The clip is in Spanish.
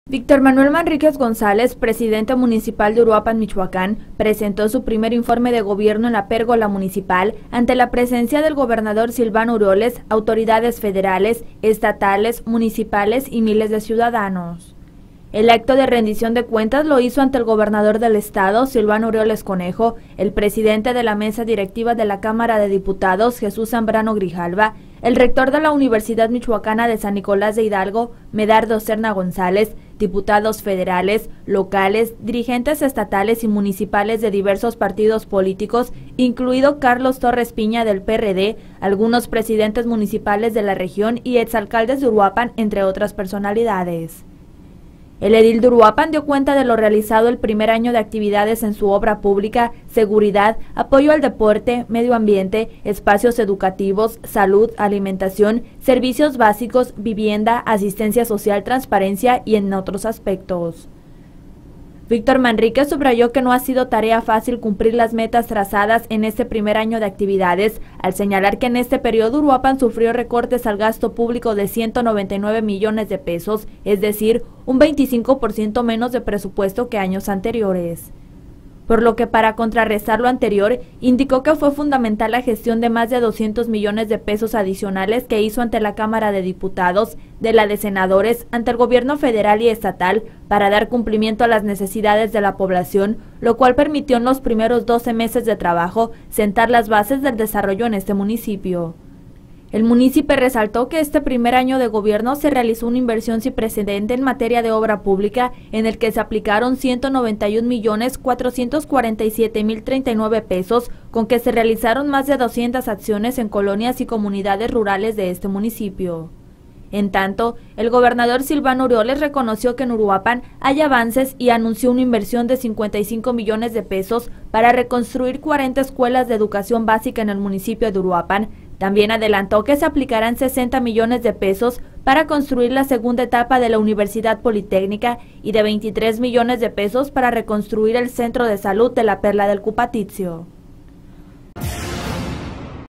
Víctor Manuel Manríquez González, presidente municipal de Uruapan, Michoacán, presentó su primer informe de gobierno en la pérgola municipal ante la presencia del gobernador Silvano Aureoles, autoridades federales, estatales, municipales y miles de ciudadanos. El acto de rendición de cuentas lo hizo ante el gobernador del estado, Silvano Aureoles Conejo, el presidente de la mesa directiva de la Cámara de Diputados, Jesús Zambrano Grijalva, el rector de la Universidad Michoacana de San Nicolás de Hidalgo, Medardo Serna González, diputados federales, locales, dirigentes estatales y municipales de diversos partidos políticos, incluido Carlos Torres Piña del PRD, algunos presidentes municipales de la región y exalcaldes de Uruapan, entre otras personalidades. El edil de Uruapan dio cuenta de lo realizado el primer año de actividades en su obra pública, seguridad, apoyo al deporte, medio ambiente, espacios educativos, salud, alimentación, servicios básicos, vivienda, asistencia social, transparencia y en otros aspectos. Víctor Manríquez subrayó que no ha sido tarea fácil cumplir las metas trazadas en este primer año de actividades, al señalar que en este periodo Uruapan sufrió recortes al gasto público de 199 millones de pesos, es decir, un 25% menos de presupuesto que años anteriores. Por lo que para contrarrestar lo anterior, indicó que fue fundamental la gestión de más de 200 millones de pesos adicionales que hizo ante la Cámara de Diputados, de la de Senadores, ante el gobierno federal y estatal para dar cumplimiento a las necesidades de la población, lo cual permitió en los primeros 12 meses de trabajo sentar las bases del desarrollo en este municipio. El municipio resaltó que este primer año de gobierno se realizó una inversión sin precedente en materia de obra pública, en el que se aplicaron 191.447.039 pesos, con que se realizaron más de 200 acciones en colonias y comunidades rurales de este municipio. En tanto, el gobernador Silvano Aureoles reconoció que en Uruapan hay avances y anunció una inversión de 55 millones de pesos para reconstruir 40 escuelas de educación básica en el municipio de Uruapan. También adelantó que se aplicarán 60 millones de pesos para construir la segunda etapa de la Universidad Politécnica y de 23 millones de pesos para reconstruir el centro de salud de la Perla del Cupatizio.